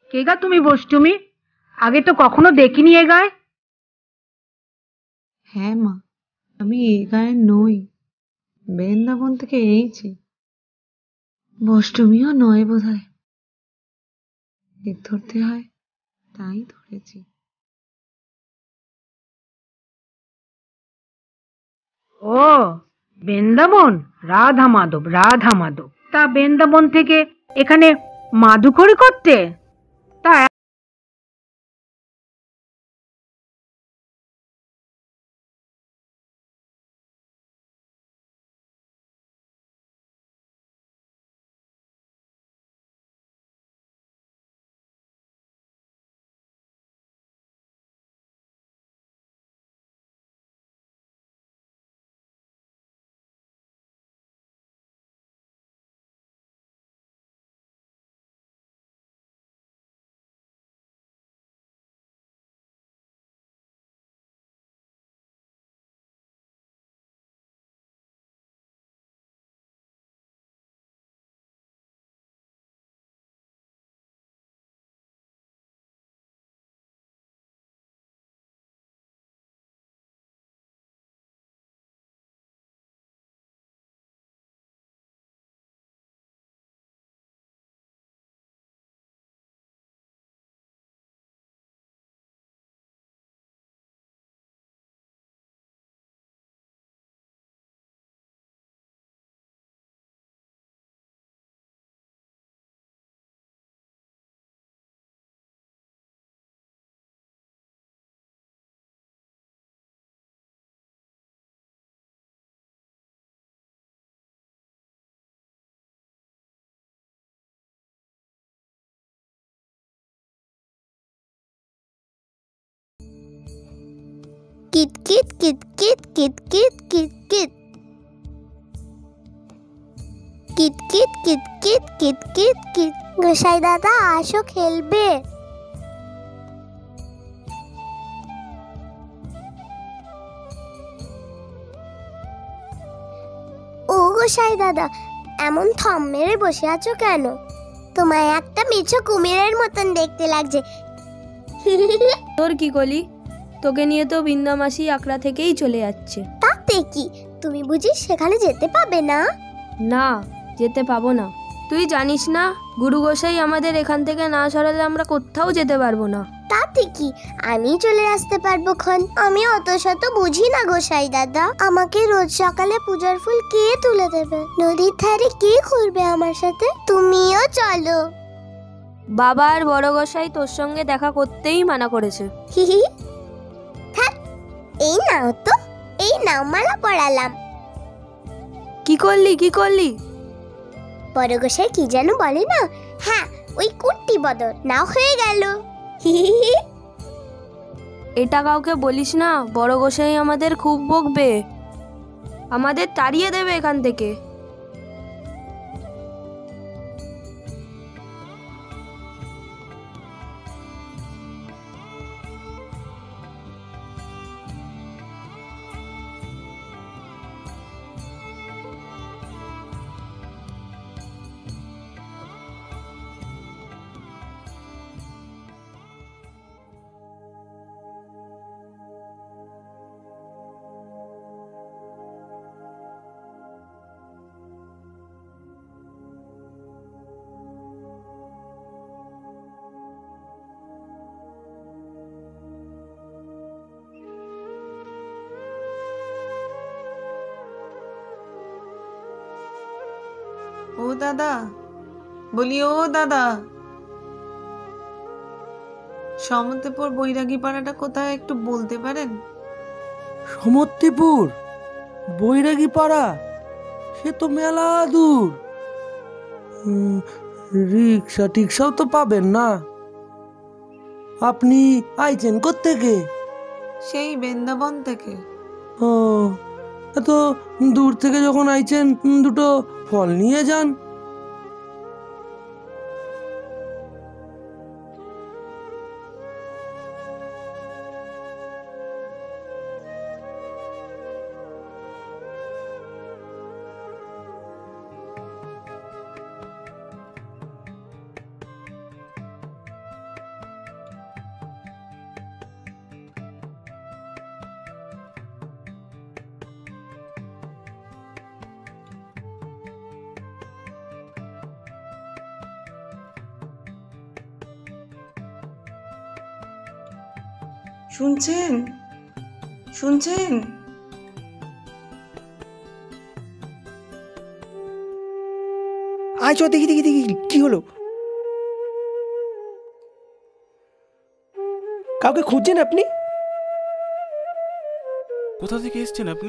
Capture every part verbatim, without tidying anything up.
কে গা তুমি বষ্টমী? আগে তো কখনো দেখিনি এ গায়ে। হ্যাঁ মা, আমি এই গায়ের নই, বৃন্দাবন থেকে এইছি। বষ্টমীও নয় বোধ হয়, ধরতে হয় তাই ধরেছি। ও, বৃন্দাবন। রাধা মাধব, রাধা মাধব। তা বৃন্দাবন থেকে এখানে মাধুকরী করতে? তা কিট কিট কিট কিট কিট কিট কিট কিট কিট কিট কিট কিট কিট কিট কিট। গোসাই দাদা আসো, খেলবে। ও গোসাই দাদা, এমন থম মেরে বসে আছো কেন? তোমায় একটা মিছো কুমিরের মতন দেখতে লাগছে। তোর কি কলি? তোকে নিয়ে তো বিন্দা মাসি আকড়া থেকেই চলে যাচ্ছে। তাতে কি, তুমি বুঝি সেখানে যেতে পাবে না? না, যেতে পাবো না। তুই জানিস না, গুরু গোসাই আমাদের এখান থেকে না সরালে আমরা কোথাও যেতে পারবো না। তাতে কি, আমি চলে আসতে পারবো খন। আমি অত শত বুঝি না গোসাই দাদা। আমাকে রোজ সকালে পূজার ফুল কে তুলে দেবে? নদীর ধারে কে ঘুরবে আমার সাথে? তুমিও চলো। বাবা আর বড় গোসাই তোর সঙ্গে দেখা করতেই মানা করেছে। হিহি, থাক, এই নাও তো, এই নাও, মালা পরালাম। কি করলি কি করলি? বড় গোসাই কি যেন বলে না? হ্যাঁ, ওই কুর্তি বদল নাও, হয়ে গেল। হিহি, এটা কাউকে বলিস না, বড় গোসাই আমাদের খুব বকবে, আমাদের তাড়িয়ে দেবে এখান থেকে। ও দাদা, বলি ও দাদা, সমতেপুর বৈরাগী পাড়াটা কোথায় একটু বলতে পারেন? সমত্তিপুর বৈরাগী পাড়া, সে তো মেলা দূর। উম, রিক্সা টিক্সাও তো পাবেন না। আপনি আইছেন কোত্থেকে? সেই বৃন্দাবন থেকে। ও, এত দূর থেকে যখন আইছেন, দুটো ফল নিয়ে যান। শুনছেন শুনছেন আয় চ দেখি দেখি দেখি কি হলো। কাউকে খুঁজছেন আপনি? কোথা থেকে এসেছেন আপনি?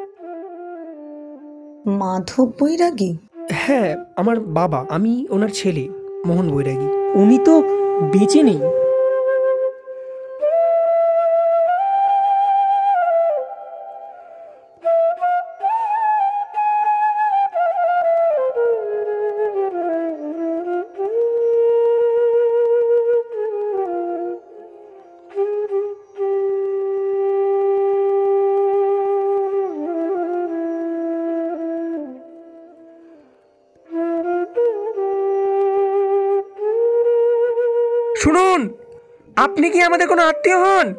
মাধব বৈরাগী? হ্যাঁ, আমার বাবা, আমি ওনার ছেলে মোহন বৈরাগী। উনি তো বেঁচে নেই। শুনুন, আপনি কি আমাদের কোনো আত্মীয় হন?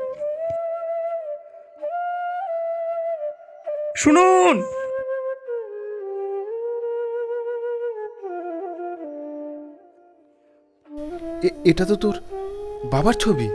শুনুন, এ- এটা তো তোর বাবার ছবি।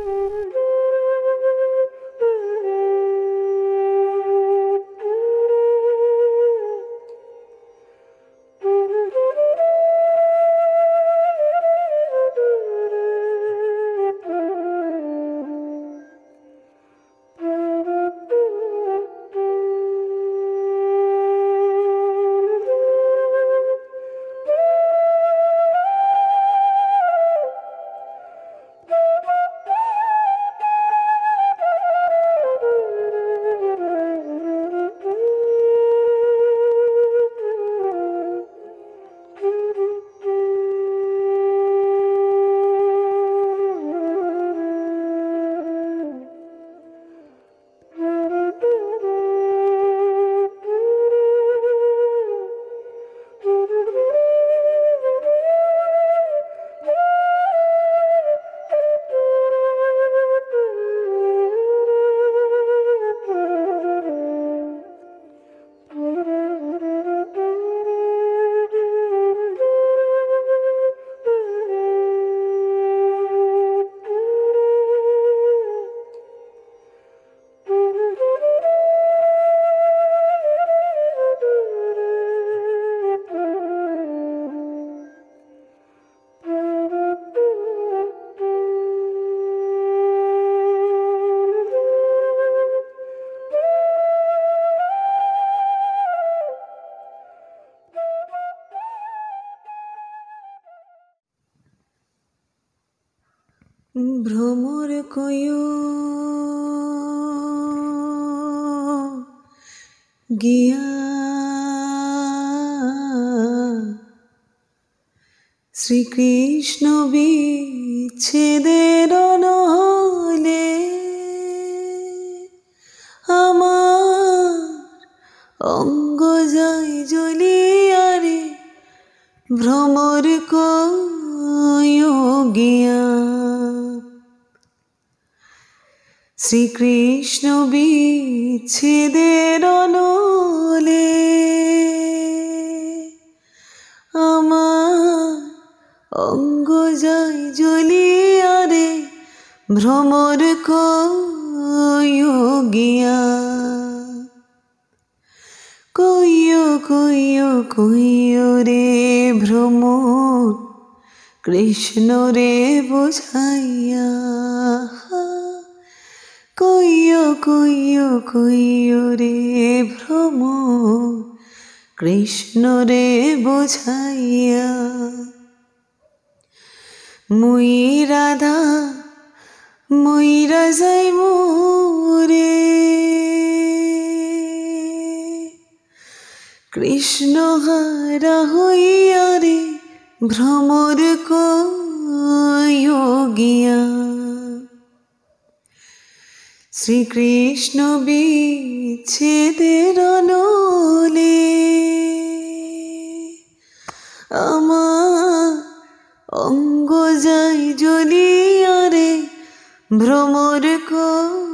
ভ্রমর কয়ো গিয়া শ্রীকৃষ্ণ বিচ্ছেদের নহলে আমার অঙ্গ যায় জ্বলিয়া রে ভ্রমর কয়ো গিয়া শ্রীকৃষ্ণ বিচ্ছেদের নলে আমার অঙ্গ যায় জ্বলিয়া রে ভ্রমর কয়ো গিয়া কইও কইও কইও রে ভ্রমর কৃষ্ণ রে বোঝাইয়া কইও কইও কইও রে ভ্রমর কৃষ্ণ রে বোঝাইয়া মুই রাধা মইরা যাইব রে কৃষ্ণ হারা হইয়া রে ভ্রমর কয়ো গিয়া শ্রীকৃষ্ণ বিচ্ছেদের নলে আমার অঙ্গ যায় জ্বলিয়া রে ভ্রমর কয়ো